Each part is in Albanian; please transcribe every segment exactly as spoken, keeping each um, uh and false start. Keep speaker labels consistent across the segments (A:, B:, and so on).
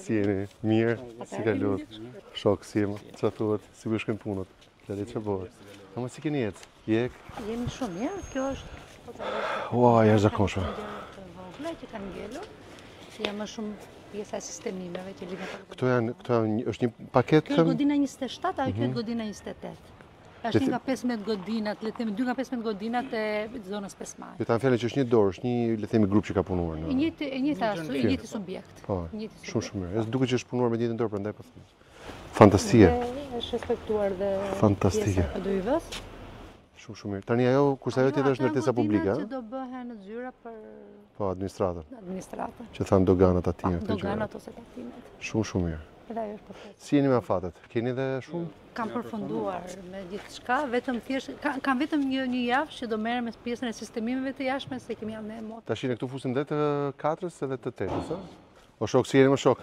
A: Si jeni? Mirë, si kalot? Shok, si jemi? Qa thuhet? Si për shkojnë punët? Lede që bëhet? Ama si keni jetë? Jek?
B: Jemi shumë mirë, kjo është...
A: Ua, jashtë zakonshme.
B: Vogla që kanë ngelur, si janë më shumë pjesa e sistemimeve që lidhen me...
A: Këto janë, këto janë, është një paket...
B: Kjo është godina njëzet e shtatë, ajo quhet godina njëzet e tetë. Është një nga pesëmbëdhjetë godinat, le të themi dy nga pesëmbëdhjetë godinat e zonës pesëmaj.
A: Le ta fjalë që është një dorë, është një, le të themi, grup që ka punuar në.
B: E njëjti, e njëjta ashtu, i njëjti subjekt.
A: Po, shumë shumë mirë. Është duket që është punuar me njëjtën dorë, prandaj po them. Fantastike.
B: Është respektuar dhe
A: Fantastike.
B: pjesa e P D Y-s.
A: Shumë shumë mirë. Tani ajo, kurse ajo tjetër është ndërtesa publike,
B: Që do bëhen zyra për
A: po, administratën.
B: administratën.
A: Që thanë doganat aty.
B: Doganat ose tatimet.
A: Shumë shumë mirë.
B: Edhe ajo është përfaqësuar.
A: Si jeni me afatet? Keni dhe shumë?
B: Kam përfunduar me gjithçka, vetëm thjesht kam, kam vetëm një një javë që do merrem me pjesën e sistemimeve të jashtme se kemi janë ne mot.
A: Tash ne këtu fusim dhe të katrës edhe të tetës, ë? O shok, si jeni më shok?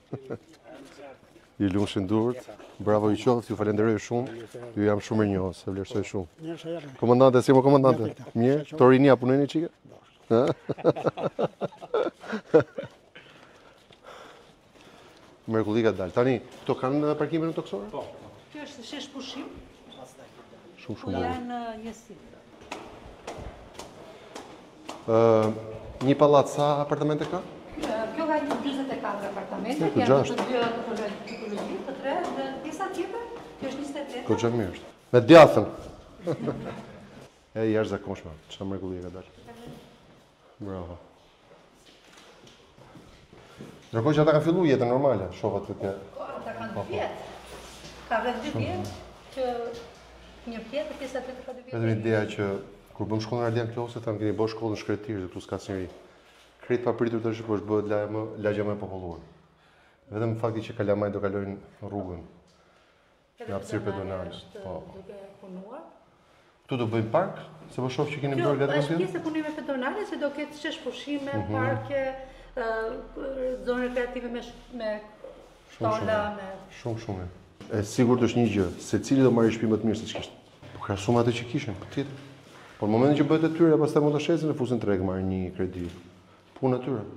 A: Ju lumshin durët, bravo ju qoftë, ju falenderoj shumë, ju jam shumë mirënjohës, e vlerësoj shumë. Komandante, si më komandante? Mirë, to rinia punojnë çike? Mrekulli ka dalë. Tani, këto kanë parkime në toksore?
B: Po. Kjo është shesh pushim.
A: Shumë
B: Po
A: shumë.
B: janë njësi.
A: Një pallat sa apartamente ka?
B: Kjo ka njëzet e katër apartamente,
A: Ku
B: janë
A: gjashtë?
B: të dy tipologji, të tre dhe pjesa tjetër, kjo është njëzet e tetë.
A: Goxha mirë është. Me djathën. E jashtëzakonshme. Çfarë mrekulli ka dalë. Bravo. Ndërkohë që ata kanë filluar jetën normale, shohat të
B: Ata kanë dy vjetë. Ka vetë dy vjetë që një pjetë, pjesa tjetër ka dy vjetë.
A: Vetëm ideja që kur bëm shkollën Ardian Klose, thamë keni bërë shkollën shkretirë, se këtu s'ka asnjëri. Krejt papritur tash po është bëhet lagja më lagja më e populluar. Vetëm fakti që kalamaj do kalojnë rrugën në hapësirë pedonale. Po.
B: Duke punuar.
A: Këtu do bëjmë park, se po shoh që keni bërë gati
B: Është pjesë e punimeve pedonale, se do ketë shesh pushime, parke, zonë rekreative me me shtolla, me
A: Shumë shumë. E sigurt është një gjë, secili do marrë shtëpi më të mirë se ç'kishte. Po krahasuar atë që kishin, patjetër. Po në momentin që bëhet e tyre, pastaj mund ta shesin e fusin treg marrin një kredi. Punë e tyre.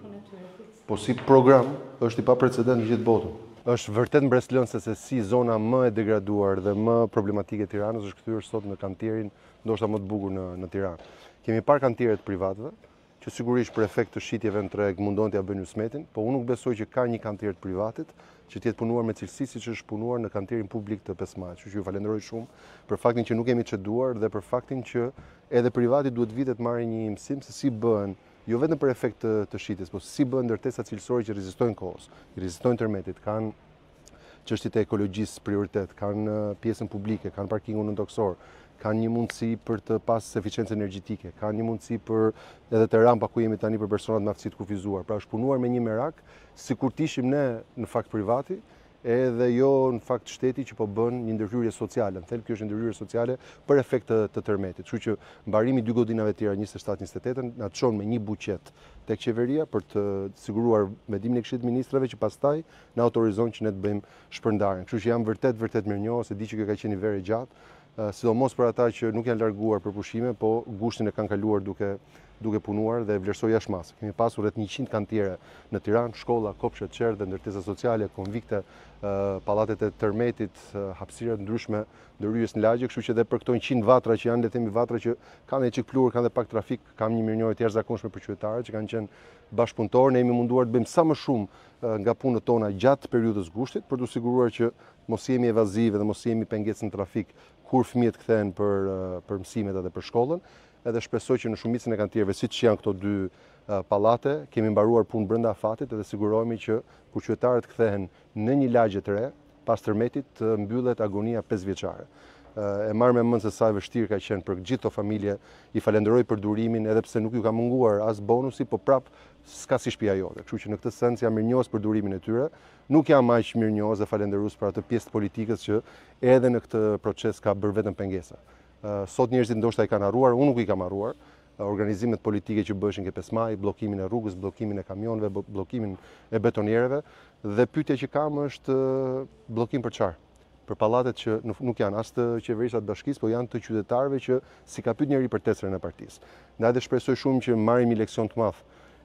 A: Po si program është i paprecedent në gjithë botën. Është vërtet mbreslënse se si zona më e degraduar dhe më problematike e Tiranës është kthyer sot në kantierin ndoshta më të bukur në në Tiranë. Kemi parë kantiere të privatëve, që sigurisht për efekt të shitjeve në treg mundon t'ja bëjnë smetin, po unë nuk besoj që ka një kantier të privatit që të jetë punuar me cilësi siç është punuar në kantierin publik të Pesmajit. Kështu që ju falenderoj shumë për faktin që nuk jemi çeduar dhe për faktin që edhe privati duhet vitet të marrë një mësim se si bëhen, jo vetëm për efekt të, të shitjes, po si bëhen ndërtesa cilësore që rezistojnë kohës, rezistojnë tërmetit, kanë çështjet e ekologjisë prioritet, kanë pjesën publike, kanë parkingun në toksor, kanë një mundësi për të pas eficiencë energjetike, kanë një mundësi për edhe të rampa ku jemi tani për personat me aftësi të kufizuar. Pra është punuar me një merak, sikur të ishim ne në fakt privati, edhe jo në fakt shteti që po bën një ndërhyrje sociale. Në thelb kjo është ndërhyrje sociale për efekt të, të tërmetit. Kështu që mbarimi i dy godinave tjera njëzet e shtatë njëzet e tetë na çon me një buqet tek qeveria për të siguruar mendimin e Këshillit të Ministrave që pastaj na autorizon që ne të bëjmë shpërndarjen. Kështu që jam vërtet vërtet mirënjohës, e di që kjo ka qenë një verë e gjatë, sidomos për ata që nuk janë larguar për pushime, po gushtin e kanë kaluar duke duke punuar dhe vlerësoj jashtë. Kemi pasur rreth njëqind kantiere në Tiranë, shkolla, kopshte të qerë dhe ndërtesa sociale, konvikte, pallatet e tërmetit, hapësira të ndryshme ndërhyrjes në lagje, kështu që edhe për këto njëqind vatra që janë, le të themi vatra që kanë edhe çik pluhur, kanë edhe pak trafik, kam një mirënjohje të jashtëzakonshme për qytetarët që kanë qenë bashkëpunëtorë, ne jemi munduar të bëjmë sa më shumë nga punët tona gjatë periudhës gushtit për të siguruar që mos jemi evazive dhe mos jemi pengesë në trafik kur fëmijët kthehen për për mësimet edhe për shkollën. Edhe shpresoj që në shumicën e kantierëve, siç janë këto dy pallate, kemi mbaruar punë brenda afatit dhe sigurohemi që kur qytetarët kthehen në një lagje të re, pas tërmetit të mbyllet agonia pesëvjeçare. E marr me mend se sa e vështirë ka qenë për gjithë këto familje, i falenderoj për durimin, edhe pse nuk ju ka munguar as bonusi, po prap s'ka si shtëpia jote. Kështu që në këtë sens jam mirënjohës për durimin e tyre. Nuk jam aq mirënjohës dhe falenderues për atë pjesë të politikës që edhe në këtë proces ka bërë vetëm pengesa. Sot njerëzit ndoshta i kanë harruar, unë nuk i kam harruar. Organizimet politike që bëheshin ke Pesmaj, bllokimin e rrugës, bllokimin e kamionëve, bllokimin e betonierëve dhe pyetja që kam është bllokim për çfarë? Për pallatet që nuk janë as të qeverisë as të bashkisë, po janë të qytetarëve që si ka pyet njëri për testrën e partisë. Ndaj dhe shpresoj shumë që marrim një leksion të madh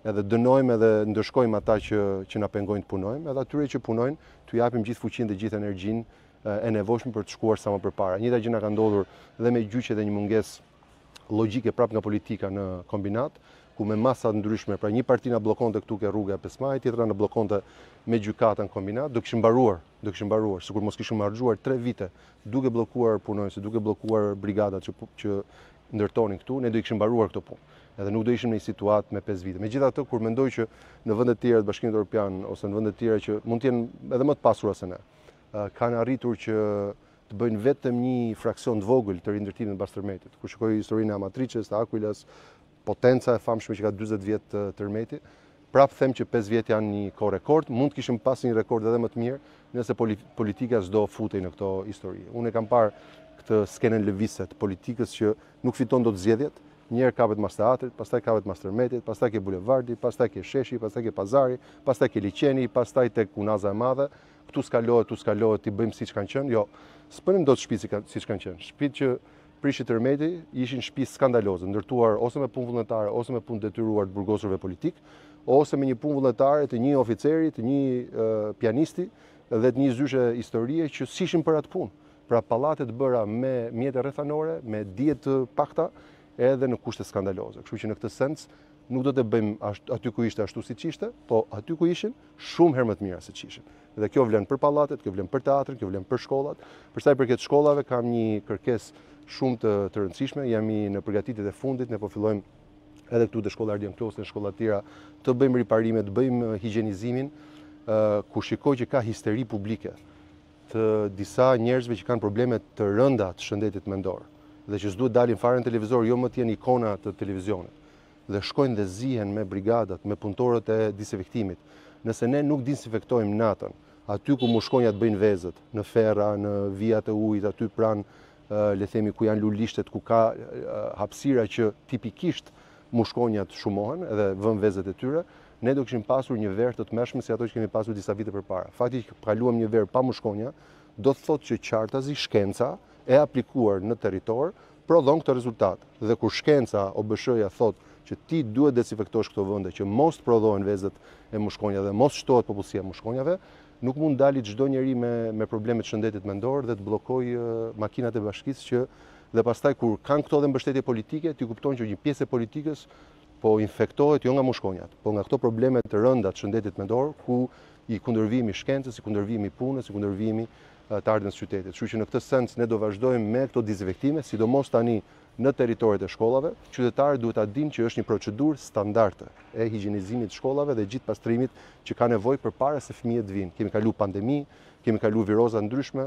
A: edhe dënojmë edhe ndërshkojmë ata që, që na pengojnë të punojmë, edhe atyre që punojnë, t'u japim gjithë fuqinë dhe gjithë energjinë e nevojshme për të shkuar sa më përpara. Njëjta gjë na ka ndodhur dhe me gjyqe dhe një mungesë logjike prapë nga politika në kombinat, ku me masa të ndryshme, pra një parti na bllokonte këtu ke rruga e pesë majit, tjetra na bllokonte me gjykata në kombinat, do kishim mbaruar, do kishim mbaruar, sikur mos kishim harxuar tre vite duke bllokuar punonjësit, duke bllokuar brigadat që, që ndërtonin këtu, ne do i kishim mbaruar këto punë. Edhe nuk do ishim në një situatë me pesë vite. Megjithatë, kur mendoj që në vende të tjera të Bashkimit Evropian ose në vende të tjera që mund të jenë edhe më të pasura se ne, kanë arritur që të bëjnë vetëm një fraksion të vogël të rindërtimit të Bastërmetit. Kur shikoj historinë e Amatriçes, të Akuilas, potenca e famshme që ka dyzet vjet të tërmeti, prapë them që pesë vjet janë një kohë rekord, mund të kishim pas një rekord edhe më të mirë nëse politika s'do futej në këto histori. Unë e kam parë këtë skenën lëvizse të politikës që nuk fiton dot zgjedhjet, njëherë kapet mas teatrit, pastaj kapet mas tërmetit, pastaj ke bulevardi, pastaj ke sheshi, pastaj ke pazari, pastaj ke liçeni, pastaj tek Unaza e Madhe, këtu skalohet, tu skalohet, ti bëjmë siç kanë qenë. Jo, s'bënim dot shtëpi siç kanë qenë. Shtëpitë që prishi tërmeti ishin shtëpi skandaloze, ndërtuar ose me punë vullnetare, ose me punë detyruar të burgosurve politik, ose me një punë vullnetare të një oficeri, të një uh, pianisti dhe të një zyshe historie që s'ishin për atë punë. Pra pallatet bëra me mjete rrethanore, me dije të pakta, edhe në kushte skandaloze. Kështu që në këtë sens nuk do të bëjmë aty ku ishte ashtu siç ishte, po aty ku ishin shumë herë më të mira se që ishin. Dhe kjo vlen për pallatet, kjo vlen për teatrin, kjo vlen për shkollat. Për sa i përket shkollave kam një kërkesë shumë të, të rëndësishme, jemi në përgatitjet e fundit, ne po fillojmë edhe këtu te shkolla Ardian Klosi, në shkolla të tjera, të bëjmë riparime, të bëjmë higjienizimin, uh, ku shikoj që ka histeri publike të disa njerëzve që kanë probleme të rënda të shëndetit mendor dhe që s'duhet dalin fare në televizor, jo më të jenë ikona të televizionit. Dhe shkojnë dhe zihen me brigadat, me punëtorët e disinfektimit. Nëse ne nuk disinfektojmë natën, aty ku mushkonjat bëjnë vezët, në ferra, në vijat e ujit, aty pranë, le themi ku janë lulishtet, ku ka hapësira që tipikisht mushkonjat shumohen edhe vën vezët e tyre, ne do kishim pasur një verë të tmerrshme si ato që kemi pasur disa vite përpara. Fakti që kaluam një verë pa mushkonja, do të thotë që qartazi, shkenca e aplikuar në territor prodhon këtë rezultat. Dhe kur shkenca O B S H-ja thotë që ti duhet desinfektosh këto vende, që mos të prodhohen vezët e mushkonjave dhe mos shtohet popullsia e mushkonjave, nuk mund dali çdo njeri me me probleme të shëndetit mendor dhe të bllokoj uh, makinat e bashkisë që dhe pastaj kur kanë këto dhe mbështetje politike, ti kupton që një pjesë e politikës po infektohet jo nga mushkonjat, po nga këto probleme të rënda të shëndetit mendor, ku i kundërvimi shkencës, i kundërvimi punës, i kundërvimi uh, të ardhmës së qytetit. Kështu që në këtë sens ne do vazhdojmë me këto dezinfektime, sidomos tani në territoret e shkollave. Qytetarët duhet ta dinë që është një procedurë standarde e higjienizimit të shkollave dhe gjithë pastrimit që ka nevojë përpara se fëmijët të vinë. Kemi kalu pandemi, kemi kalu viroza ndryshme,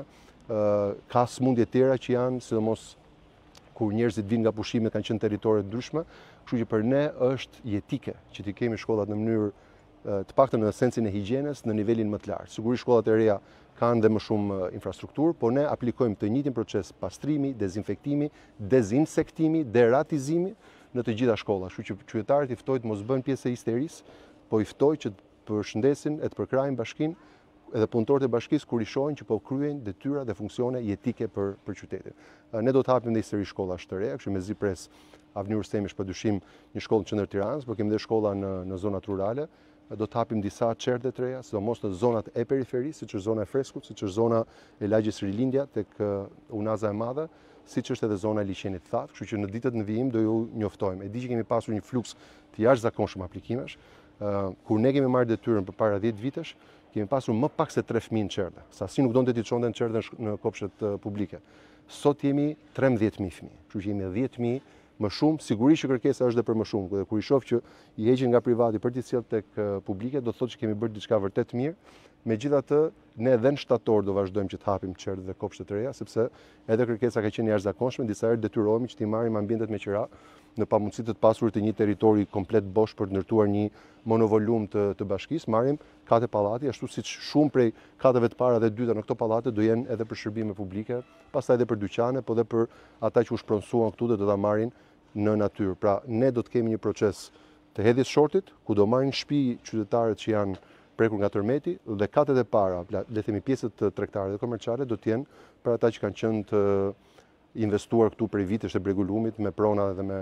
A: ka sëmundje tjera që janë, sidomos kur njerëzit vinë nga pushimet kanë qenë territore ndryshme, kështu që për ne është jetike që ti kemi shkollat në mënyrë të paktën në sensin e higjienës në nivelin më të lartë. Sigurisht shkollat e reja kanë dhe më shumë infrastrukturë, po ne aplikojmë të njëjtin proces pastrimi, dezinfektimi, dezinsektimi, deratizimi në të gjitha shkollat. Kështu që qytetarët i ftoj të mos bëjnë pjesë e histerisë, po i ftoj që të përshëndesin e të përkrajnë bashkinë edhe punëtorët e bashkisë kur i shohin që po kryejnë detyra dhe funksione jetike për për qytetin. Ne do të hapim dhe histori shkollash të reja, kështu me zi pres Avni Rustemi është padyshim një shkollë në qendër Tiranës, por kemi dhe shkolla në në zonat rurale. Do të hapim disa çerdhe të reja, sidomos në zonat e periferisë, siç është zona e Freskut, siç është zona e lagjit Rilindja tek Unaza e Madhe, siç është edhe zona e liçenit Thatë, kështu që në ditët në vijim do ju njoftojmë. E di që kemi pasur një fluks të jashtëzakonshëm aplikimesh, kur ne kemi marrë detyrën përpara dhjetë vitesh, kemi pasur më pak se tre fëmijë në çerdhe. Sasi nuk donte ti të çonte në çerdhe në kopshtet publike. Sot jemi trembëdhjetë mijë fëmijë, kështu që jemi dhjetë mijë më shumë, sigurisht që kërkesa është edhe për më shumë, dhe kur i shoh që i heqin nga privati për t'i sjellë tek publike, do të thotë që kemi bërë diçka vërtet mirë. Megjithatë, ne edhe në shtator do vazhdojmë që të hapim çerdhe dhe kopshte të reja, sepse edhe kërkesa ka qenë jashtëzakonshme, disa herë detyrohemi që t'i marrim ambientet me qira në pamundësi të të pasurit të një territori komplet bosh për të ndërtuar një monovolum të, të bashkisë, marrim kate pallati, ashtu siç shumë prej kateve të para dhe dyta në këto pallate do jenë edhe për shërbime publike, pastaj edhe për dyqane, po edhe për ata që u shpronsuan këtu dhe do ta marrin në natyrë. Pra, ne do të kemi një proces të hedhjes shortit, ku do marrin shtëpi qytetarët që janë prekur nga tërmeti dhe katet e para, le themi pjesët tregtare dhe komerciale do të jenë për ata që kanë qenë të investuar këtu prej vitesh të Bregulumit me prona dhe me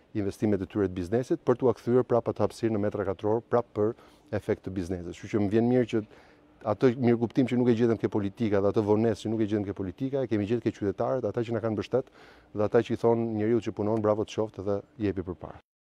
A: investimet e tyre të biznesit për t'u kthyer prapë atë hapësirë në metra katror prapë për efekt të biznesit. Kështu që më vjen mirë që atë mirëkuptim që nuk e gjetëm ke politika dhe atë vonesë që nuk e gjetëm ke politika, e kemi gjetë ke qytetarët, ata që na kanë mbështet dhe ata që i thonë njeriu që punon bravo të qoftë dhe jepi përpara.